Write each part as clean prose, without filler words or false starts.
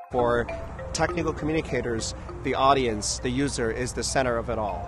For technical communicators, the audience, the user, is the center of it all.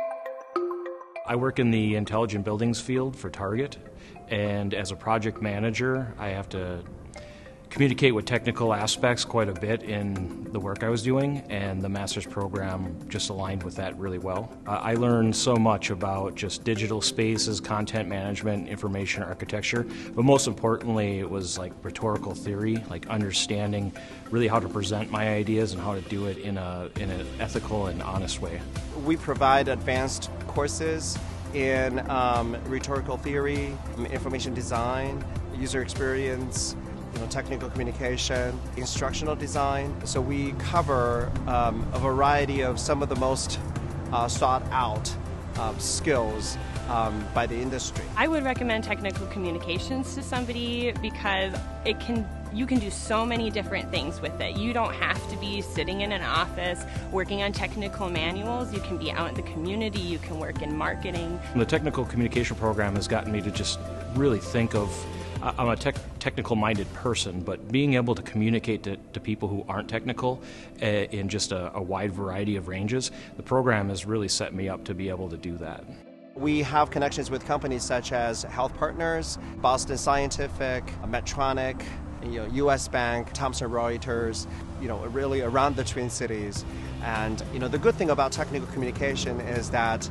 I work in the intelligent buildings field for Target, and as a project manager, I have to communicate with technical aspects quite a bit in the work I was doing, and the master's program just aligned with that really well. I learned so much about just digital spaces, content management, information architecture, but most importantly it was like rhetorical theory, like understanding really how to present my ideas and how to do it in an ethical and honest way. We provide advanced courses in rhetorical theory, information design, user experience, technical communication, instructional design. So we cover a variety of some of the most sought out skills by the industry. I would recommend technical communications to somebody because you can do so many different things with it. You don't have to be sitting in an office working on technical manuals. You can be out in the community, you can work in marketing. The technical communication program has gotten me to just really think of I'm a technical-minded person, but being able to communicate to people who aren't technical in just a wide variety of ranges, the program has really set me up to be able to do that. We have connections with companies such as Health Partners, Boston Scientific, Medtronic, U.S. Bank, Thomson Reuters, really around the Twin Cities. And the good thing about technical communication is that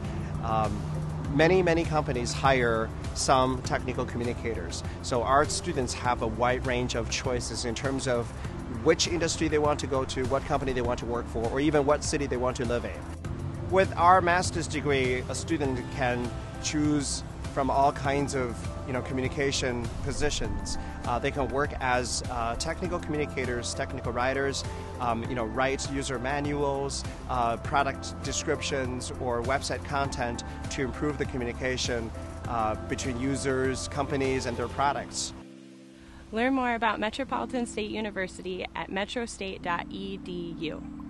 many companies hire some technical communicators. So our students have a wide range of choices in terms of which industry they want to go to, what company they want to work for, or even what city they want to live in. With our master's degree, a student can choose from all kinds of communication positions. They can work as technical communicators, technical writers, write user manuals, product descriptions, or website content to improve the communication between users, companies, and their products. Learn more about Metropolitan State University at metrostate.edu.